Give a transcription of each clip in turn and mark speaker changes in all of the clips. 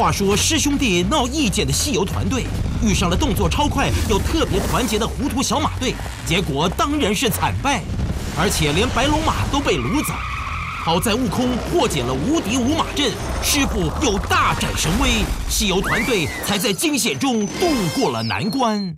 Speaker 1: 话说师兄弟闹意见的西游团队遇上了动作超快又特别团结的糊涂小马队，结果当然是惨败，而且连白龙马都被掳走。好在悟空破解了无敌五马阵，师傅又大展神威，西游团队才在惊险中度过了难关。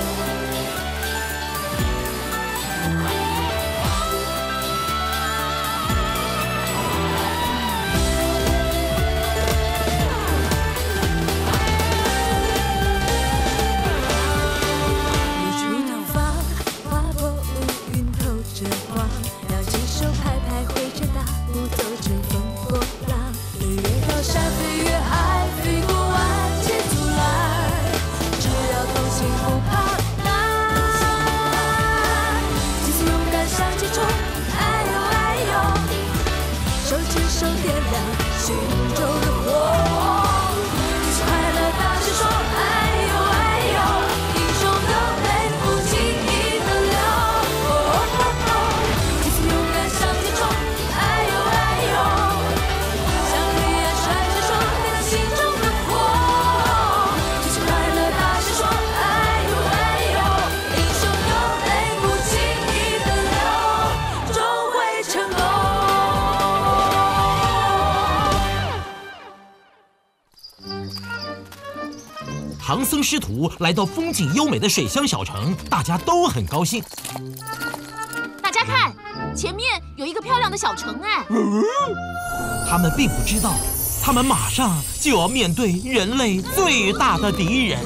Speaker 1: 唐僧师徒来到风景优美的水乡小城，大家都很高兴。
Speaker 2: 大家看，前面有一个漂亮的小城哎！
Speaker 1: 他们并不知道，他们马上就要面对人类最大的敌人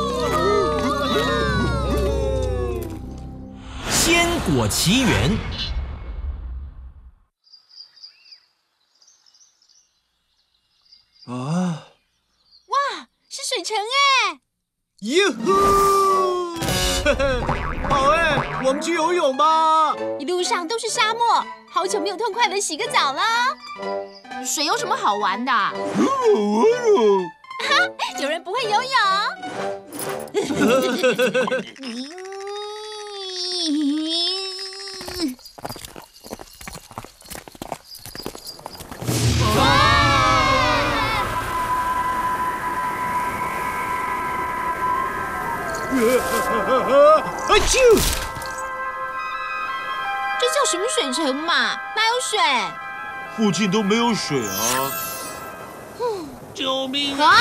Speaker 1: ——仙果奇缘。
Speaker 3: 啊！
Speaker 2: 哇，是水城哎！
Speaker 3: 哟呼！好哎，我们去游泳吧。
Speaker 2: 一路上都是沙漠，好久没有痛快的洗个澡了。水有什么好玩的？有人不会游泳。
Speaker 3: 啊啾！
Speaker 2: 这叫什么水城嘛？哪有水？
Speaker 3: 附近都没有水啊！
Speaker 4: 救命
Speaker 2: 啊！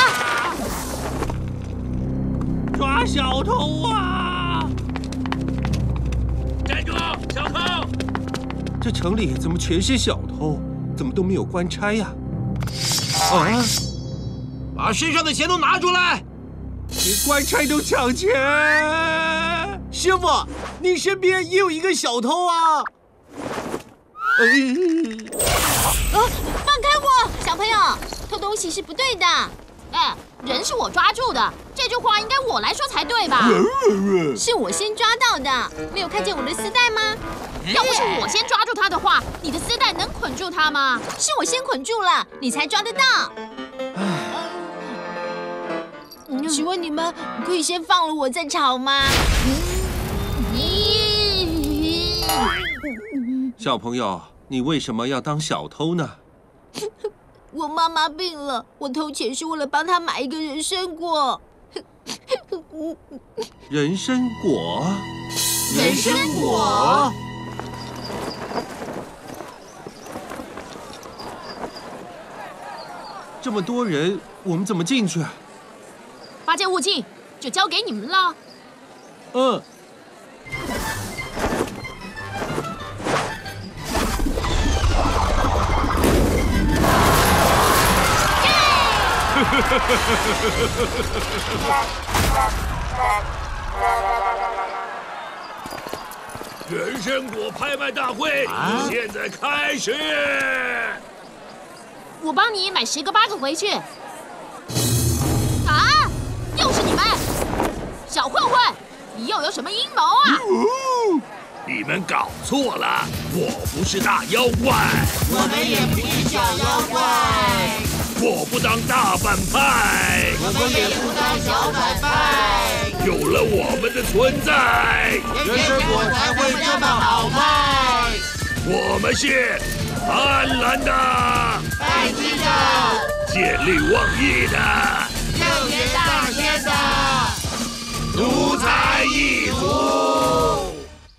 Speaker 4: 抓小偷啊！站住，小偷！
Speaker 3: 这城里怎么全是小偷？怎么都没有官差呀？啊！
Speaker 1: 把身上的钱都拿出来！
Speaker 3: 连官差都抢钱！师傅，你身边也有一个小偷啊！
Speaker 2: 放开我，小朋友！偷东西是不对的。哎，人是我抓住的，这句话应该我来说才对吧？是我先抓到的，没有看见我的丝带吗？要不是我先抓住他的话，你的丝带能捆住他吗？是我先捆住了，你才抓得到。请问你们可以先放了我再吵吗？
Speaker 3: 小朋友，你为什么要当小偷呢？
Speaker 2: 我妈妈病了，我偷钱是为了帮她买一个人参果。
Speaker 3: 人参果？
Speaker 2: 人参果？
Speaker 3: 这么多人，我们怎么进去？
Speaker 2: 八戒、悟净，就交给你们了。
Speaker 3: 嗯。
Speaker 4: 人参果拍卖大会现在开始。
Speaker 2: 我帮你买10个8个回去。啊！又是你们，小混混，你又有什么阴谋啊？
Speaker 4: 你们搞错了，我不是大妖怪，
Speaker 5: 我们也不是小妖怪，
Speaker 4: 我不当大反派，
Speaker 5: 我们也不当小反派。
Speaker 4: 有了我们的存在，
Speaker 5: 人参果才会这么好卖。
Speaker 4: 我们是斑斓的、
Speaker 5: 拜金的、
Speaker 4: 见利忘义的，
Speaker 5: 正元大仙的
Speaker 4: 奴才一族。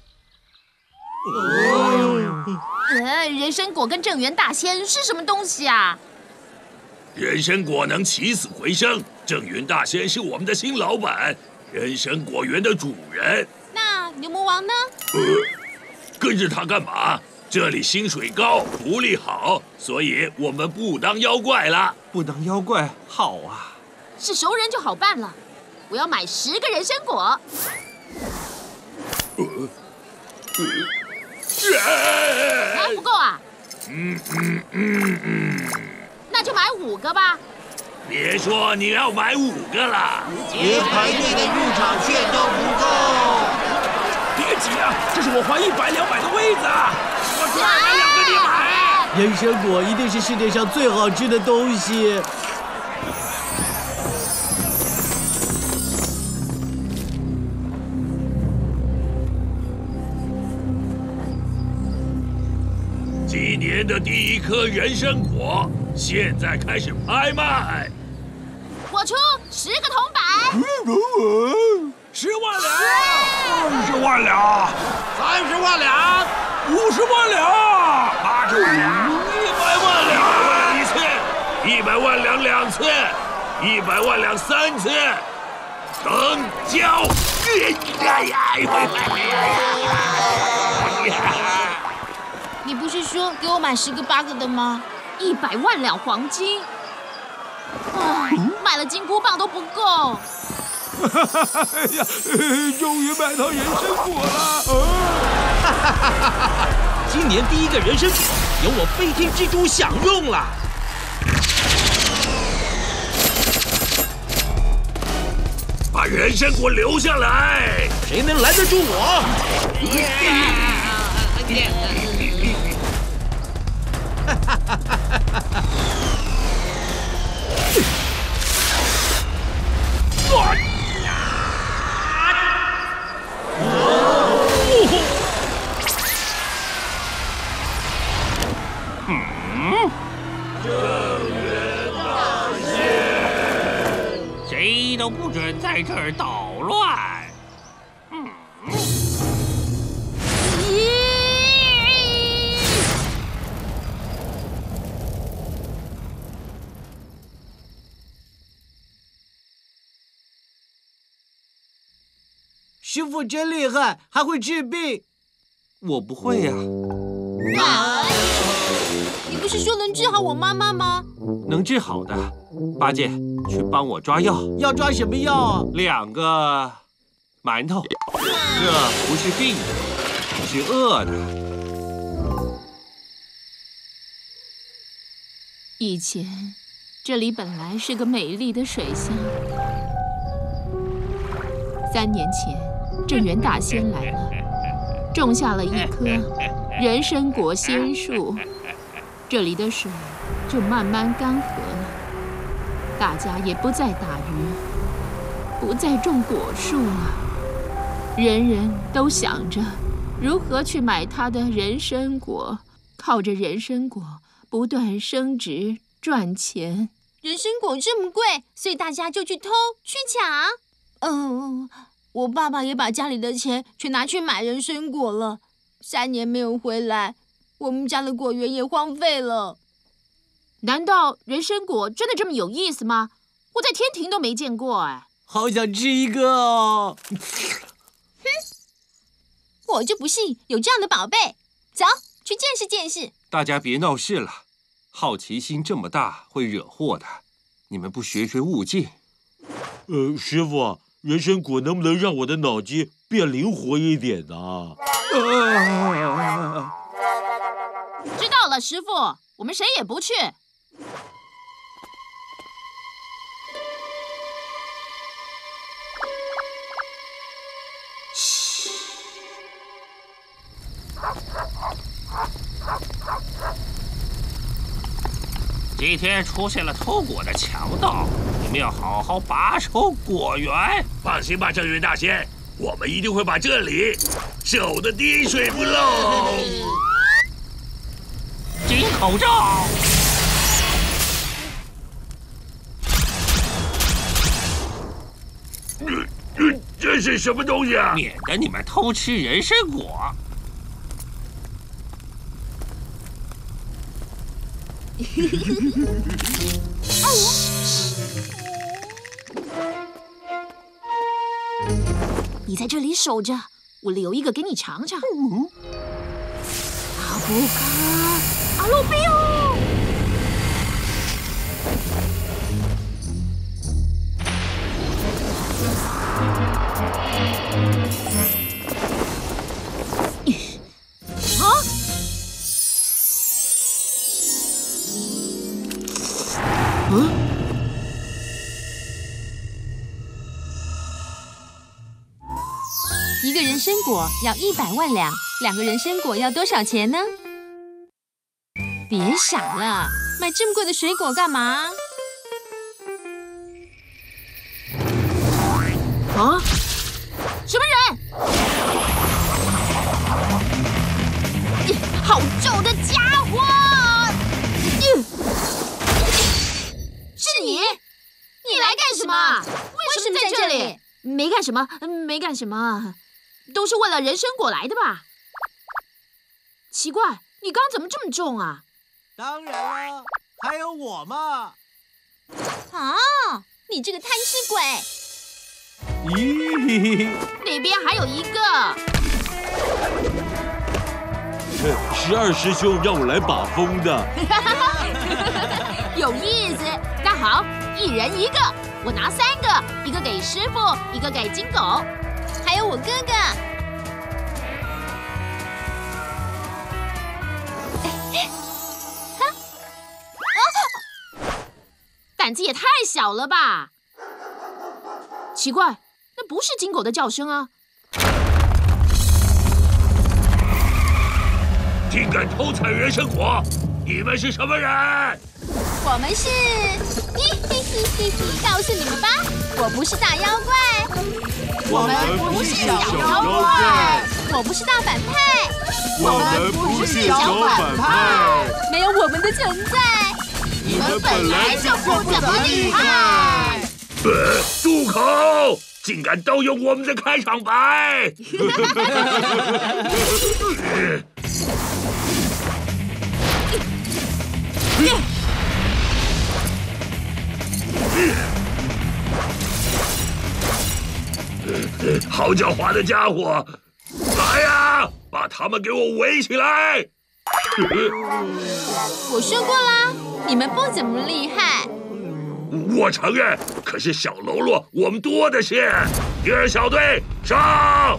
Speaker 2: 人参果跟正元大仙是什么东西啊？
Speaker 4: 人参果能起死回生，正元大仙是我们的新老板，人参果园的主人。
Speaker 2: 那牛魔王呢？
Speaker 4: 跟着他干嘛？这里薪水高，福利好，所以我们不当妖怪了。
Speaker 3: 不当妖怪好啊！
Speaker 2: 是熟人就好办了。我要买10个人参果。还不够啊？那就买5个吧。
Speaker 4: 别说你要买5个了，
Speaker 5: 连排队的入场券都不够。
Speaker 1: 别急啊，这是我还100、200的位子啊！
Speaker 4: 我再买2个你买。
Speaker 3: 人参果一定是世界上最好吃的东西。
Speaker 4: 今年的第1颗人参果，现在开始拍卖。
Speaker 2: 我出10个铜板。
Speaker 1: 10万两，20万两
Speaker 5: 30万两
Speaker 1: ，50万两，80万两
Speaker 4: ，100万两1次，100万两2次，100万两3次，成交！
Speaker 2: 你不是说给我买10个8个的吗？100万两黄金，买了金箍棒都不够。
Speaker 1: 哎呀，终于买到人参果了！今年第1个人参果由我飞天蜘蛛享用了。
Speaker 4: 把人参果留下来！
Speaker 1: 谁能拦得住我？
Speaker 6: 谁都不准在这儿捣乱。
Speaker 3: 师傅真厉害，还会治病。我不会呀。
Speaker 2: 你不是说能治好我妈妈吗？
Speaker 3: 能治好的，八戒去帮我抓药。要抓什么药啊？2个馒头。这不是病的，是饿的。
Speaker 2: 以前这里本来是个美丽的水乡。3年前，正元大仙来了，种下了1棵人参果仙树，这里的水就慢慢干涸了。大家也不再打鱼，不再种果树了，人人都想着如何去买他的人参果，靠着人参果不断升值赚钱。人参果这么贵，所以大家就去偷去抢。我爸爸也把家里的钱全拿去买人参果了，3年没有回来，我们家的果园也荒废了。难道人参果真的这么有意思吗？我在天庭都没见过哎。
Speaker 3: 好想吃一个哦！
Speaker 2: 我就不信有这样的宝贝。走，去见识见识。
Speaker 3: 大家别闹事了，好奇心这么大会惹祸的，你们不学学悟净。
Speaker 7: 师傅，人参果能不能让我的脑筋变灵活一点呢？
Speaker 2: 知道了，师傅，我们谁也不去。
Speaker 6: 今天出现了偷果的强盗，你们要好好把守果园。
Speaker 4: 放心吧，正元大仙，我们一定会把这里守得滴水不漏。
Speaker 6: 金口罩。
Speaker 4: 这是什么东西啊？
Speaker 6: 免得你们偷吃人参果。
Speaker 2: 你在这里守着，我留一个给你尝尝。阿布卡，阿鲁比欧。啊！
Speaker 8: 一个人参果要100万两，2个人参果要多少钱呢？别想了，买这么贵的水果干嘛？
Speaker 2: 啊！什么人？好皱的家伙！是你？你来干什么？为什么在这里？没干什么，没干什么，都是为了人参果来的吧？奇怪，你刚怎么这么重啊？
Speaker 5: 当然了，还有我嘛。
Speaker 2: 啊，你这个贪吃鬼！
Speaker 7: 咦，
Speaker 2: 那边还有一个。
Speaker 7: 12师兄让我来把风的。
Speaker 2: 有意思。那好，1人1个，我拿3个，1个给师傅，1个给金狗，还有我哥哥。胆子也太小了吧！奇怪，那不是金狗的叫声啊！
Speaker 4: 竟敢偷采人参果，你们是什么人？
Speaker 2: 我们是，告诉你们吧，我不是大妖怪，
Speaker 5: 我们不是小妖怪，
Speaker 2: 我不是大反派，
Speaker 5: 我们不是小反派，
Speaker 2: 没有我们的存在。
Speaker 5: 你们本来就不怎么厉害。
Speaker 4: 住口！竟敢盗用我们的开场白！好狡猾的家伙！来呀，把他们给我围起来！
Speaker 2: 我说过啦，你们不怎么厉害。
Speaker 4: 我承认，可是小喽啰我们多的是。第2小队上，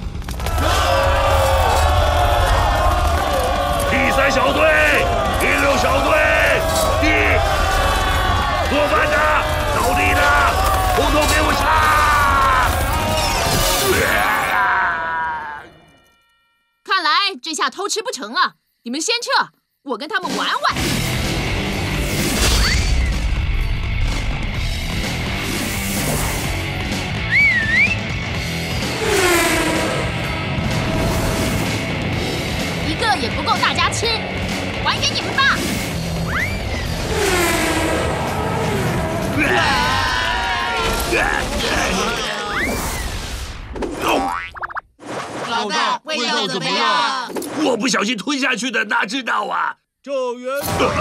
Speaker 4: 第3小队，第6小队，做饭的、扫地的，统统给我上！
Speaker 2: 看来这下偷吃不成了，你们先撤，我跟他们玩玩。一个也不够大家吃，还给你们吧。
Speaker 5: 老大，味道怎么样？
Speaker 4: 我不小心吞下去的，哪知道啊！
Speaker 5: 救援！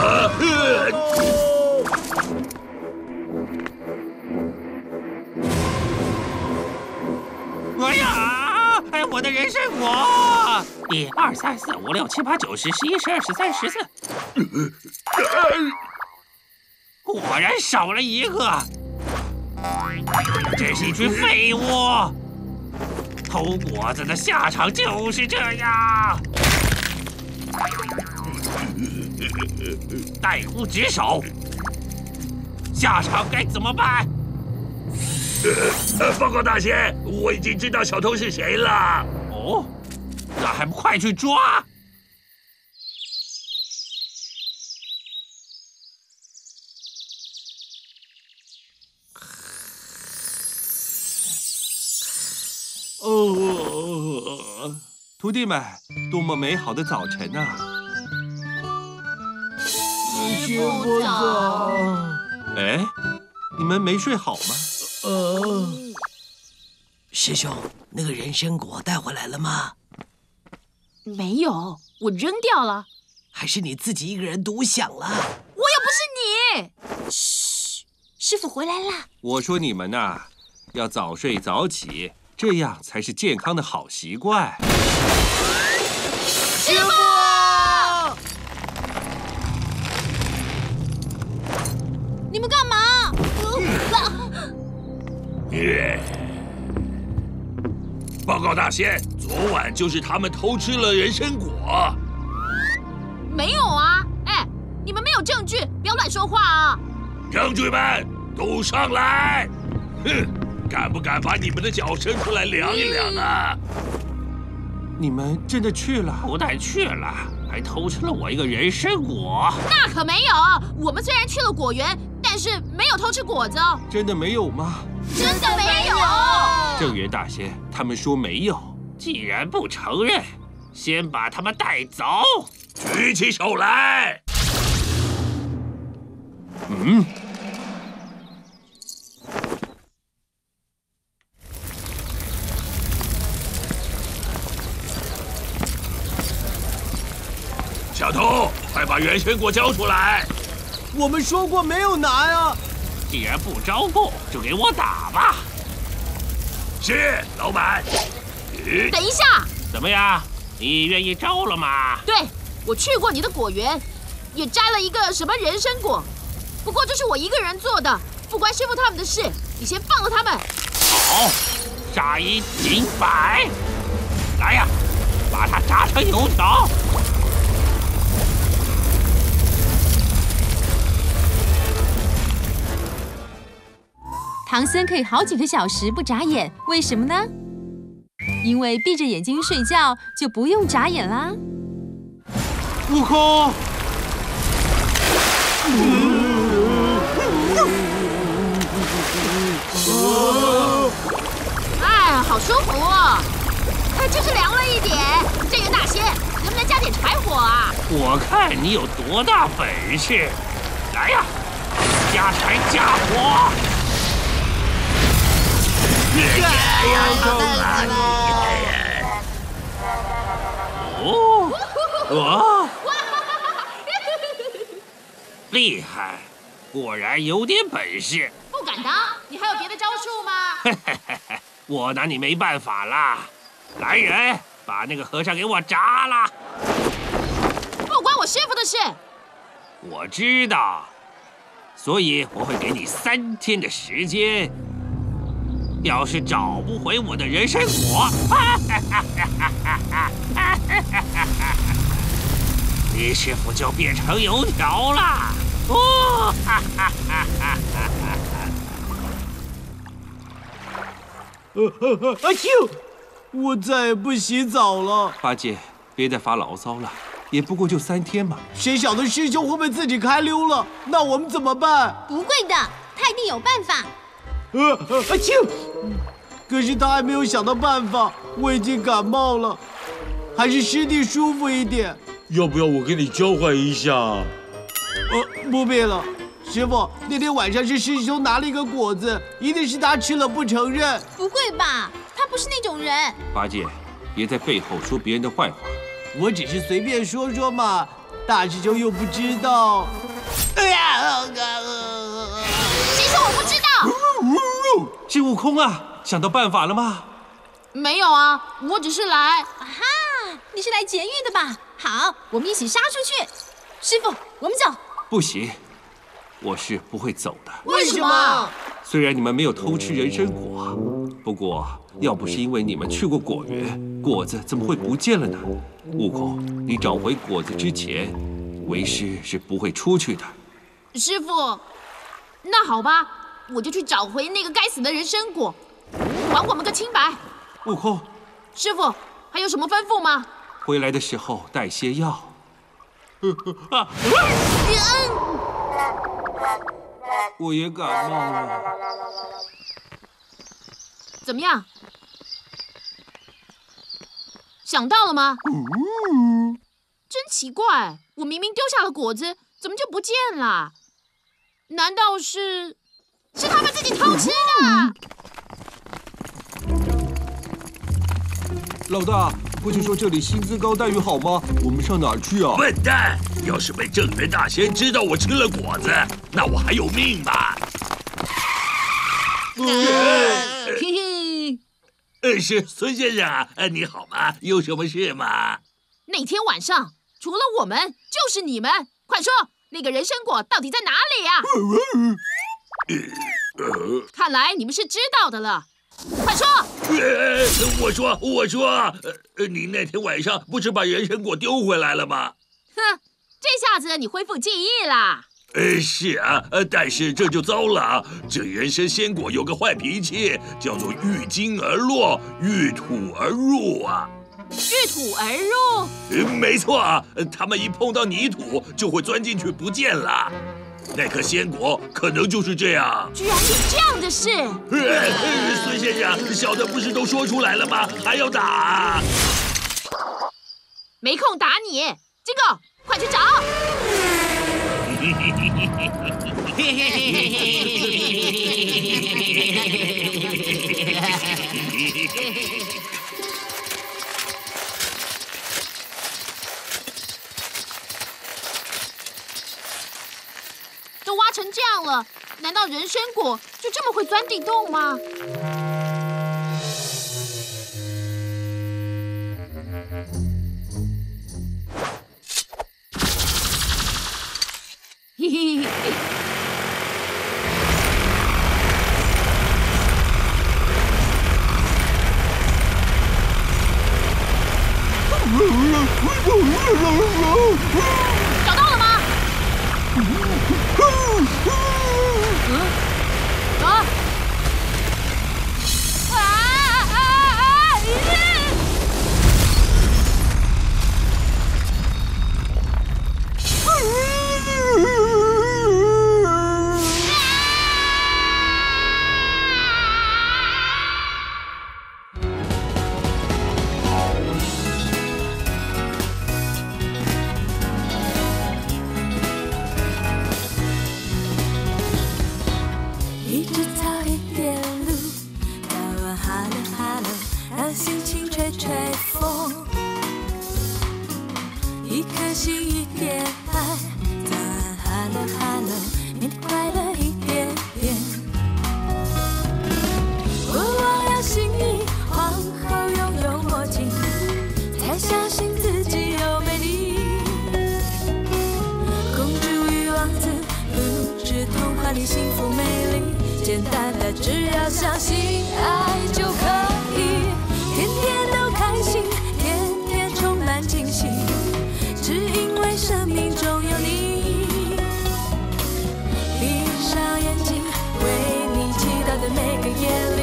Speaker 6: 哎呀！哎，我的人参果！1、2、3、4、5、6、7、8、9、10、11、12、13、14，果然少了1个。真是一群废物！偷果子的下场就是这样，怠忽职守。下场该怎么办？
Speaker 4: 报告大仙，我已经知道小偷是谁了。
Speaker 6: 哦，那还不快去抓！徒弟们，多么美好的早晨啊！
Speaker 5: 师傅早。
Speaker 6: 哎，你们没睡好吗？
Speaker 5: 师兄，那个人参果带回来了吗？
Speaker 2: 没有，我扔掉了。
Speaker 5: 还是你自己一个人独享了？
Speaker 2: 我又不是你。嘘，师傅回来啦。
Speaker 3: 我说你们呐，要早睡早起，这样才是健康的好习惯。
Speaker 2: 师傅！你们干嘛？
Speaker 4: 报告大仙，昨晚就是他们偷吃了人参果。
Speaker 2: 没有啊！哎，你们没有证据，不要乱说话啊！
Speaker 4: 证据们都上来！哼，敢不敢把你们的脚伸出来量一量啊？
Speaker 3: 你们真的去了？
Speaker 6: 不但去了，还偷吃了我一个人参果。
Speaker 2: 那可没有，我们虽然去了果园，但是没有偷吃果子哦。
Speaker 3: 真的没有吗？
Speaker 2: 真的没有。
Speaker 3: 正元大仙，他们说没有。
Speaker 6: 既然不承认，先把他们带走。
Speaker 4: 举起手来！
Speaker 3: 嗯。
Speaker 4: 小偷，快把人参果交出来！
Speaker 5: 我们说过没有拿呀。
Speaker 6: 既然不招供，就给我打吧。
Speaker 4: 是，老板。
Speaker 2: 等一下。
Speaker 6: 怎么样？你愿意招了吗？
Speaker 2: 对，我去过你的果园，也摘了一个什么人参果，不过这是我一个人做的，不关师傅他们的事。你先放了他们。
Speaker 6: 好，杀一儆百。来呀，把它炸成油条。
Speaker 8: 唐僧可以好几个小时不眨眼，为什么呢？因为闭着眼睛睡觉就不用眨眼啦。
Speaker 3: 悟空，
Speaker 2: 哎，好舒服哦！哎，真是凉了一点。正元大仙，能不能加点柴火啊？
Speaker 6: 我看你有多大本事！来呀，加柴加火！
Speaker 3: 哦，
Speaker 6: 厉害，果然有点本事。
Speaker 2: 不敢当，你还有别的招数吗？
Speaker 6: 我拿你没办法啦！来人，把那个和尚给我炸了！
Speaker 2: 不关我师傅的事。
Speaker 6: 我知道，所以我会给你3天的时间。要是找不回我的人参果，你师傅就变成油条了。哦，
Speaker 5: 阿 Q， 我再也不洗澡了。
Speaker 3: 八戒，别再发牢骚了，也不过就3天嘛。
Speaker 5: 谁晓得师兄会不会自己开溜了？那我们怎么办？
Speaker 2: 不会的，他一定有办法。
Speaker 5: 阿 Q， 可是他还没有想到办法，我已经感冒了，还是师弟舒服一点。
Speaker 7: 要不要我跟你交换一下？
Speaker 5: 不必了。师傅，那天晚上是师兄拿了一个果子，一定是他吃了不承认。
Speaker 2: 不会吧？他不是那种人。
Speaker 3: 八戒，别在背后说别人的坏话。
Speaker 5: 我只是随便说说嘛，大师兄又不知道。哎呀！
Speaker 2: 谁说我不知道？
Speaker 3: 是悟空啊！想到办法了吗？
Speaker 2: 没有啊，我只是来。
Speaker 8: 啊哈，你是来劫狱的吧？好，我们一起杀出去。师傅，我们走。
Speaker 3: 不行，我是不会走的。
Speaker 2: 为什么？
Speaker 3: 虽然你们没有偷吃人参果，不过要不是因为你们去过果园，果子怎么会不见了呢？悟空，你找回果子之前，为师是不会出去的。
Speaker 2: 师傅，那好吧，我就去找回那个该死的人参果，还我们个清白。
Speaker 3: 悟空，
Speaker 2: 师傅还有什么吩咐吗？
Speaker 3: 回来的时候带些药。我也感冒了。
Speaker 2: 怎么样？想到了吗？真奇怪，我明明丢下了果子，怎么就不见了？难道是他们自己偷吃的？
Speaker 3: 老大，不是说这里薪资高待遇好吗？我们上哪儿去啊？
Speaker 4: 笨蛋！要是被正人大仙知道我吃了果子，那我还有命吗？
Speaker 2: 嘿嘿，
Speaker 4: 是孙先生啊，你好吗？有什么事吗？
Speaker 2: 那天晚上除了我们就是你们，快说，那个人参果到底在哪里呀？看来你们是知道的了，快说！
Speaker 4: 我说，你那天晚上不是把人参果丢回来了吗？
Speaker 2: 哼，这下子你恢复记忆啦。
Speaker 4: 是啊，但是这就糟了。这人参鲜果有个坏脾气，叫做遇金而落，遇土而入啊。
Speaker 2: 遇土而入？
Speaker 4: 没错，它们一碰到泥土就会钻进去不见了。那颗鲜果可能就是这样。
Speaker 2: 居然有这样的事！
Speaker 4: 孙先生，小的不是都说出来了吗？还要打？
Speaker 2: 没空打你，金狗，快去找！都挖成这样了，难道人参果就这么会钻地洞吗？嘿嘿嘿。找到了吗？
Speaker 9: 一枝草，一点露，早晚hello hello，让心情吹吹风。一颗心，一点爱，早安 hello hello， 每天快乐一点点。国王要心意，皇后拥有墨镜，才相信自己有美丽。公主与王子，不止童话里幸福美丽。简单的，只要相信爱就可以，天天都开心，天天充满惊喜，只因为生命中有你。闭上眼睛，为你祈祷的每个夜里。